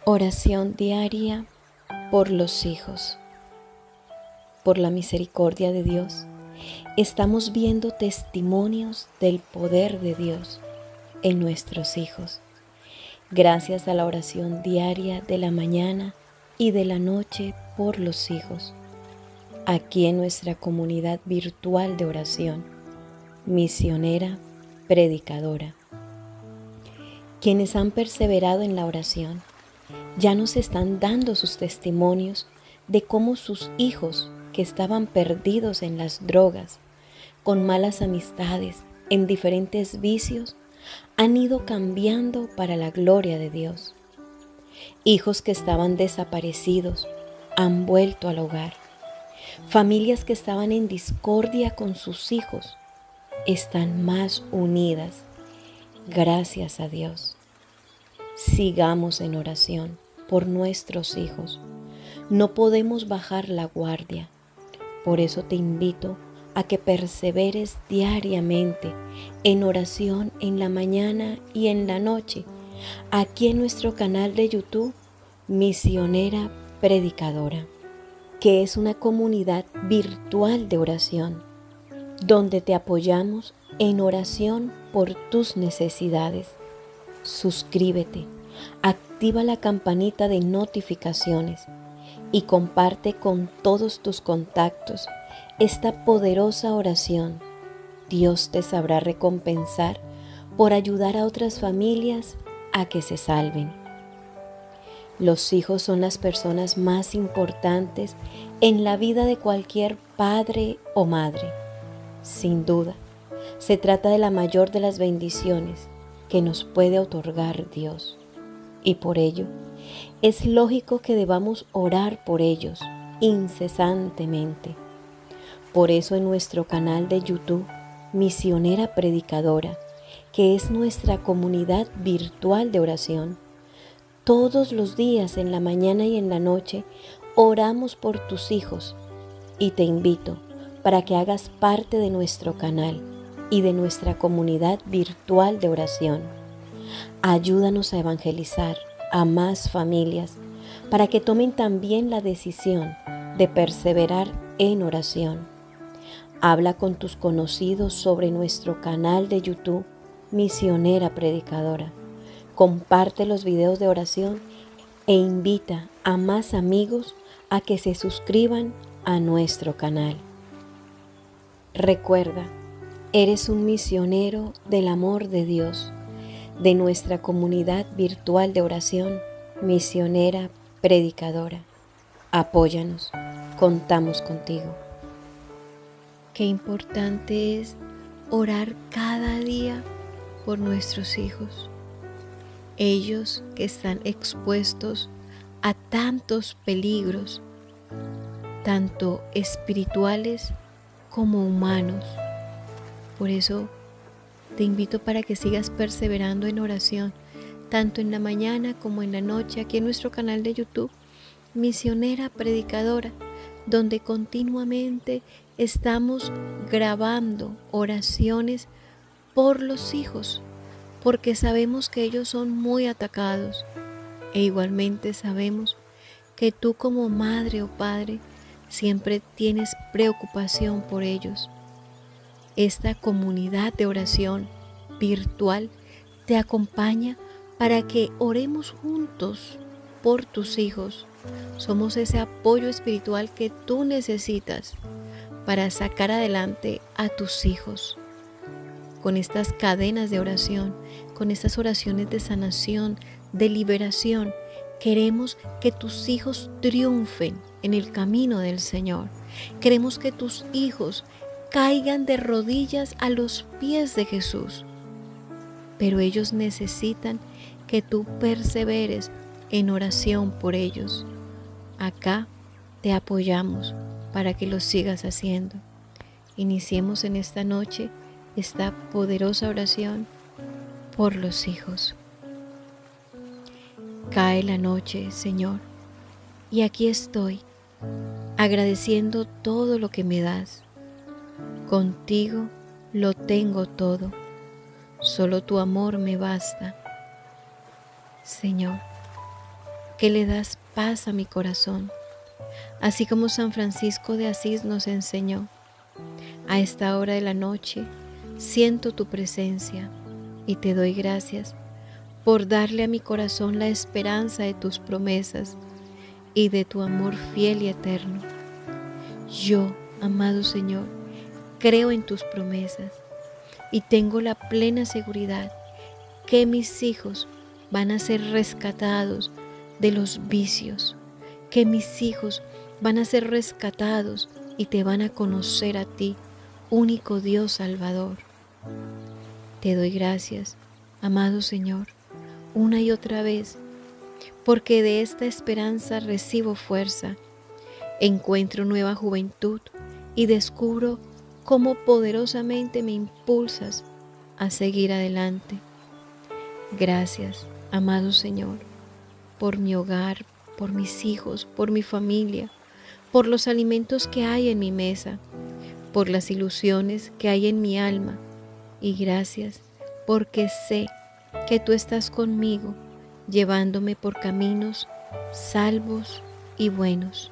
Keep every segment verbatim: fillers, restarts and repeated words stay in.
Oración diaria por los hijos. Por la misericordia de Dios, estamos viendo testimonios del poder de Dios en nuestros hijos. Gracias a la oración diaria de la mañana y de la noche por los hijos. Aquí en nuestra comunidad virtual de oración, misionera, predicadora. Quienes han perseverado en la oración ya nos están dando sus testimonios de cómo sus hijos que estaban perdidos en las drogas, con malas amistades, en diferentes vicios, han ido cambiando para la gloria de Dios. Hijos que estaban desaparecidos han vuelto al hogar. Familias que estaban en discordia con sus hijos están más unidas. Gracias a Dios. Sigamos en oración por nuestros hijos. No podemos bajar la guardia. Por eso te invito a que perseveres diariamente en oración en la mañana y en la noche, aquí en nuestro canal de YouTube, Misionera Predicadora, que es una comunidad virtual de oración, donde te apoyamos en oración por tus necesidades. Suscríbete, activa la campanita de notificaciones y comparte con todos tus contactos esta poderosa oración. Dios te sabrá recompensar por ayudar a otras familias a que se salven. Los hijos son las personas más importantes en la vida de cualquier padre o madre. Sin duda, se trata de la mayor de las bendiciones que nos puede otorgar Dios. Y por ello, es lógico que debamos orar por ellos incesantemente. Por eso en nuestro canal de YouTube, Misionera Predicadora, que es nuestra comunidad virtual de oración, todos los días en la mañana y en la noche oramos por tus hijos y te invito para que hagas parte de nuestro canal y de nuestra comunidad virtual de oración. Ayúdanos a evangelizar a más familias para que tomen también la decisión de perseverar en oración. Habla con tus conocidos sobre nuestro canal de YouTube, Misionera Predicadora. Comparte los videos de oración e invita a más amigos a que se suscriban a nuestro canal. Recuerda, eres un misionero del amor de Dios, de nuestra comunidad virtual de oración, Misionera Predicadora. Apóyanos, contamos contigo. Qué importante es orar cada día por nuestros hijos. Ellos que están expuestos a tantos peligros, tanto espirituales como humanos. Por eso te invito para que sigas perseverando en oración, tanto en la mañana como en la noche, aquí en nuestro canal de YouTube, Misionera Predicadora, donde continuamente estamos grabando oraciones por los hijos, porque sabemos que ellos son muy atacados e igualmente sabemos que tú como madre o padre siempre tienes preocupación por ellos. Esta comunidad de oración virtual te acompaña para que oremos juntos por tus hijos. Somos ese apoyo espiritual que tú necesitas para sacar adelante a tus hijos. Con estas cadenas de oración, con estas oraciones de sanación, de liberación, queremos que tus hijos triunfen en el camino del Señor. Queremos que tus hijos caigan de rodillas a los pies de Jesús. Pero ellos necesitan que tú perseveres en oración por ellos. Acá te apoyamos para que lo sigas haciendo. Iniciemos en esta noche esta poderosa oración por los hijos. Cae la noche, Señor, y aquí estoy, agradeciendo todo lo que me das. Contigo lo tengo todo, solo tu amor me basta. Señor, que le das paz a mi corazón, así como San Francisco de Asís nos enseñó. A esta hora de la noche siento tu presencia y te doy gracias por darle a mi corazón la esperanza de tus promesas y de tu amor fiel y eterno. Yo, amado Señor, creo en tus promesas y tengo la plena seguridad que mis hijos van a ser rescatados de los vicios, que mis hijos van a ser rescatados y te van a conocer a ti, único Dios Salvador. Te doy gracias, amado Señor, una y otra vez, porque de esta esperanza recibo fuerza, encuentro nueva juventud y descubro cómo poderosamente me impulsas a seguir adelante. Gracias, amado Señor, por mi hogar, por mis hijos, por mi familia, por los alimentos que hay en mi mesa, por las ilusiones que hay en mi alma, y gracias porque sé que tú estás conmigo, llevándome por caminos salvos y buenos.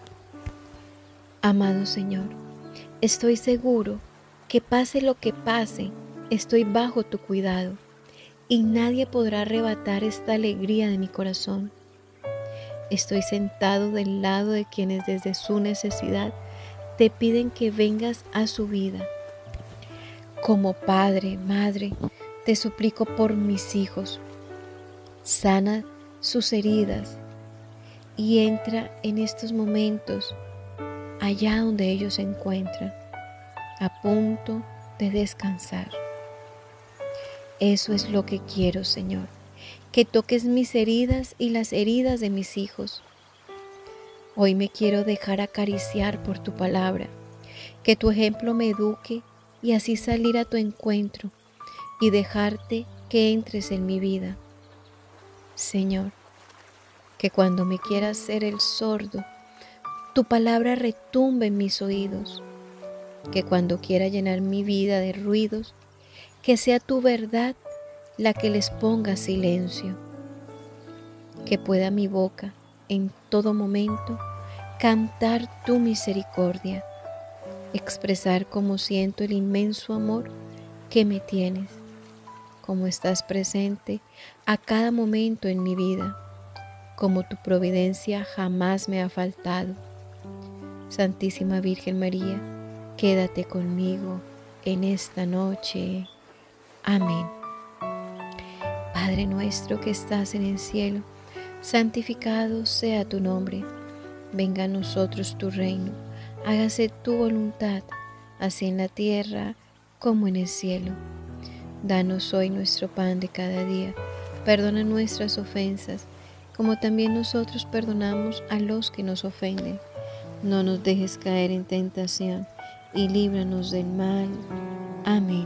Amado Señor, estoy seguro que pase lo que pase, estoy bajo tu cuidado y nadie podrá arrebatar esta alegría de mi corazón. Estoy sentado del lado de quienes desde su necesidad te piden que vengas a su vida. Como padre, madre, te suplico por mis hijos. Sana sus heridas y entra en estos momentos allá donde ellos se encuentran, a punto de descansar. Eso es lo que quiero, Señor, que toques mis heridas y las heridas de mis hijos. Hoy me quiero dejar acariciar por tu palabra, que tu ejemplo me eduque y así salir a tu encuentro y dejarte que entres en mi vida. Señor, que cuando me quiera hacer el sordo, tu palabra retumbe en mis oídos, que cuando quiera llenar mi vida de ruidos, que sea tu verdad la que les ponga silencio, que pueda mi boca en todo momento cantar tu misericordia, expresar cómo siento el inmenso amor que me tienes, cómo estás presente a cada momento en mi vida, como tu providencia jamás me ha faltado. Santísima Virgen María, quédate conmigo en esta noche. Amén. Padre nuestro que estás en el cielo, santificado sea tu nombre. Venga a nosotros tu reino, hágase tu voluntad, así en la tierra como en el cielo. Danos hoy nuestro pan de cada día, perdona nuestras ofensas, como también nosotros perdonamos a los que nos ofenden. No nos dejes caer en tentación, y líbranos del mal. Amén.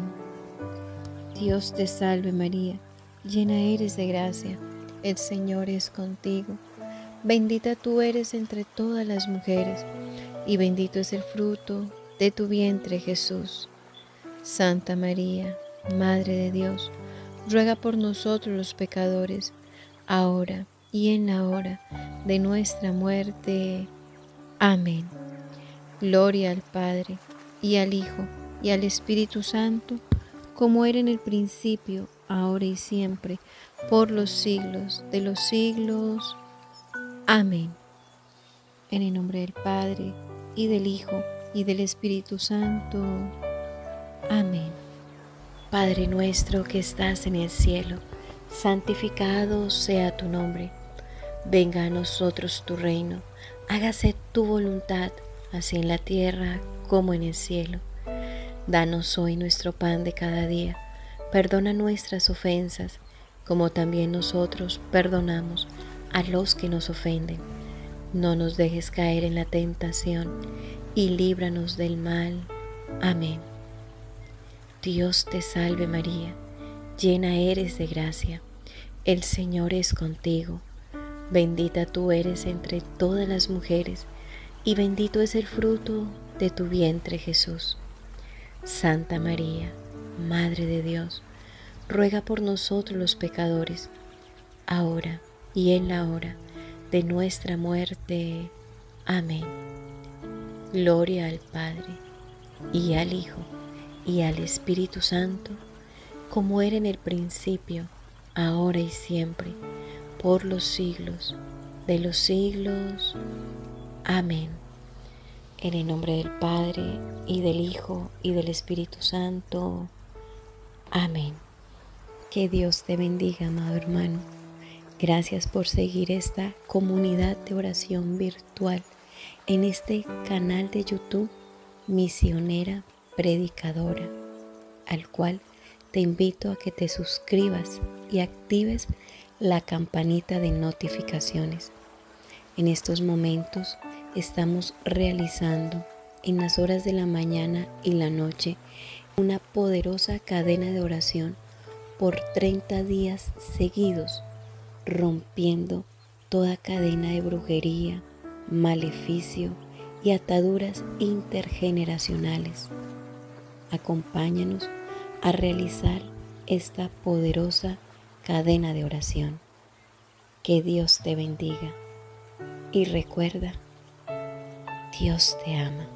Dios te salve María, llena eres de gracia, el Señor es contigo. Bendita tú eres entre todas las mujeres, y bendito es el fruto de tu vientre Jesús. Santa María, Madre de Dios, ruega por nosotros los pecadores, ahora y en la hora de nuestra muerte. Amén. Gloria al Padre, y al Hijo, y al Espíritu Santo, como era en el principio, ahora y siempre, por los siglos de los siglos. Amén. En el nombre del Padre, y del Hijo, y del Espíritu Santo. Amén. Padre nuestro que estás en el cielo, santificado sea tu nombre. Venga a nosotros tu reino, hágase tu voluntad, así en la tierra como en el cielo. Danos hoy nuestro pan de cada día, perdona nuestras ofensas, como también nosotros perdonamos a los que nos ofenden. No nos dejes caer en la tentación, y líbranos del mal. Amén. Dios te salve María, llena eres de gracia, el Señor es contigo. Bendita tú eres entre todas las mujeres, y bendito es el fruto de tu vientre Jesús. Santa María, Madre de Dios, ruega por nosotros los pecadores, ahora y en la hora de nuestra muerte. Amén. Gloria al Padre, y al Hijo, y al Espíritu Santo, como era en el principio, ahora y siempre, por los siglos de los siglos. Amén. En el nombre del Padre, y del Hijo, y del Espíritu Santo. Amén. Que Dios te bendiga, amado hermano. Gracias por seguir esta comunidad de oración virtual en este canal de YouTube, Misionera Predicadora, al cual te invito a que te suscribas y actives la campanita de notificaciones. En estos momentos estamos realizando en las horas de la mañana y la noche una poderosa cadena de oración por treinta días seguidos, rompiendo toda cadena de brujería, maleficio y ataduras intergeneracionales. Acompáñanos a realizar esta poderosa cadena de oración. Que Dios te bendiga y recuerda, Dios te ama.